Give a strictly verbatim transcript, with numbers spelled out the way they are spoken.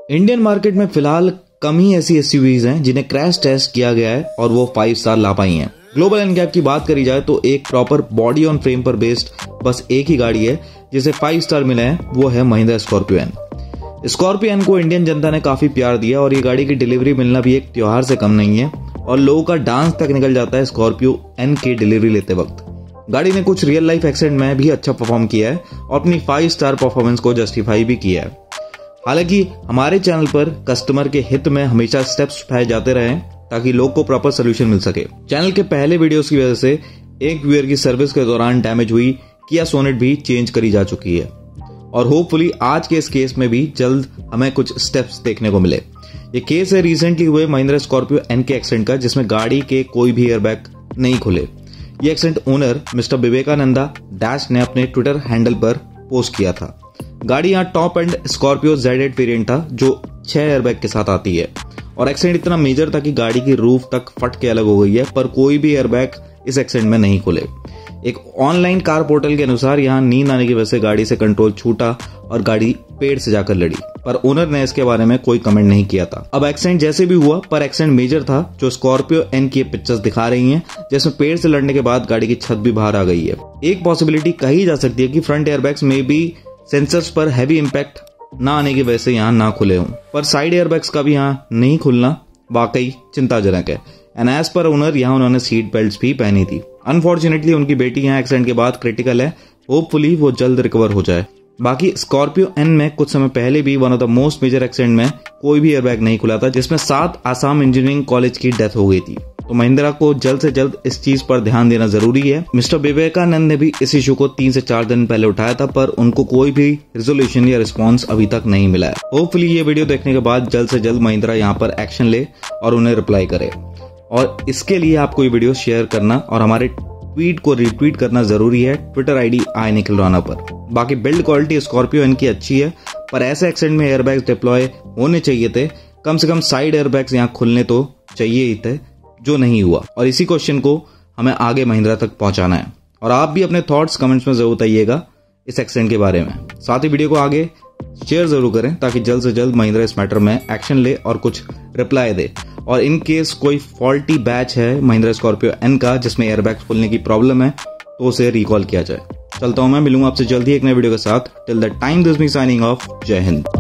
Indian market में फिलहाल कम ही ऐसी एसयूवीज हैं जिन्हें क्रैश टेस्ट किया गया है और वो फाइव स्टार ला पाई हैं। ग्लोबल एनकैप की बात करी जाए तो एक प्रॉपर बॉडी ऑन फ्रेम पर बेस्ड बस एक ही गाड़ी है जिसे फाइव स्टार मिले हैं, वो है Mahindra Scorpio N. Scorpio N को इंडियन जनता ने काफी प्यार दिया और ये गाड़ी की डिलीवरी मिलना भी एक त्योहार से कम नहीं है और लोगों का डांस तक निकल जाता है स्कॉर्पियो एन की डिलीवरी लेते वक्त। गाड़ी ने कुछ रियल लाइफ एक्सीडेंट में भी अच्छा परफॉर्म किया है और अपनी फाइव स्टार परफॉर्मेंस को जस्टिफाई भी किया है। हालांकि हमारे चैनल पर कस्टमर के हित में हमेशा स्टेप्स उठाए जाते रहे ताकि लोग को प्रॉपर सोल्यूशन मिल सके। चैनल के पहले वीडियोस की वजह से एक व्यूअर की सर्विस के दौरान डैमेज हुई किया सोनेट भी चेंज करी जा चुकी है और होपफुली आज के इस केस में भी जल्द हमें कुछ स्टेप्स देखने को मिले। ये केस है रिसेंटली हुए महिंद्रा स्कॉर्पियो एन के एक्सीडेंट का, जिसमें गाड़ी के कोई भी एयरबैग नहीं खुले। ये accident owner mister Vivekananda Dash ने अपने ट्विटर हैंडल पर पोस्ट किया था। गाड़ी यहाँ top end Scorpio Z eight variant था जो छह एयरबैग के साथ आती है और एक्सीडेंट इतना मेजर था कि गाड़ी की रूफ तक फट के अलग हो गई है, पर कोई भी एयरबैग इस एक्सीडेंट में नहीं खुले। एक ऑनलाइन कार पोर्टल के अनुसार यहाँ नींद आने की वजह से गाड़ी से कंट्रोल छूटा और गाड़ी पेड़ से जाकर लड़ी, पर ओनर ने इसके बारे में कोई कमेंट नहीं किया था। अब एक्सीडेंट जैसे भी हुआ, पर एक्सीडेंट मेजर था जो स्कॉर्पियो एन की पिक्चर्स दिखा रही हैं, जिसमें पेड़ से लड़ने के बाद गाड़ी की छत भी बाहर आ गई है। एक पॉसिबिलिटी कही जा सकती है कि फ्रंट एयरबैग्स में भी सेंसर्स पर हैवी इंपैक्ट ना आने की वजह से यहाँ ना खुले हों, पर साइड एयरबैग्स का भी यहाँ नहीं खुलना वाकई चिंताजनक है। एंड एज पर ओनर यहाँ उन्होंने सीट बेल्ट भी पहनी थी। अनफॉर्चुनेटली उनकी बेटी यहाँ एक्सीडेंट के बाद क्रिटिकल है, होपफुली वो जल्द रिकवर हो जाए। बाकी स्कॉर्पियो एन में कुछ समय पहले भी one of the most major accident में कोई भी एयरबैग नहीं खुला था, जिसमें सात आसाम इंजीनियरिंग कॉलेज की डेथ हो गई थी। तो महिंद्रा को जल्द से जल्द इस चीज पर ध्यान देना जरूरी है। मिस्टर विवेकानंद ने भी इस इशू को तीन से चार दिन पहले उठाया था, पर उनको कोई भी रिजोल्यूशन या रिस्पांस अभी तक नहीं मिला है। होपफुली ये वीडियो देखने के बाद जल्द से जल्द महिंद्रा यहाँ पर एक्शन ले और उन्हें रिप्लाई करे, और इसके लिए आपको ये वीडियो शेयर करना और हमारे ट्वीट को रिट्वीट करना जरूरी है Twitter ID I Nikhil Rana पर। बाकी बिल्ड क्वालिटी स्कॉर्पियो इनकी अच्छी है, पर ऐसे एक्सीडेंट में एयरबैग्स डिप्लॉय होने चाहिए थे। कम से कम साइड एयरबैग्स यहाँ खुलने तो चाहिए ही थे, जो नहीं हुआ, और इसी क्वेश्चन को हमें आगे महिंद्रा तक पहुंचाना है। और आप भी अपने थॉट्स कमेंट्स में जरूर बताइएगा इस एक्सीडेंट के बारे में। साथ ही वीडियो को आगे शेयर जरूर करें ताकि जल्द से जल्द महिंद्रा इस मैटर में एक्शन ले और कुछ रिप्लाई दे। और इन केस कोई फॉल्टी बैच है महिंद्रा स्कॉर्पियो एन का जिसमें एयरबैग खुलने की प्रॉब्लम है तो उसे रिकॉल किया जाए। चलता हूं मैं, मिलूंगा आपसे जल्द ही एक नए वीडियो के साथ। Till the time this me signing off. जय हिंद।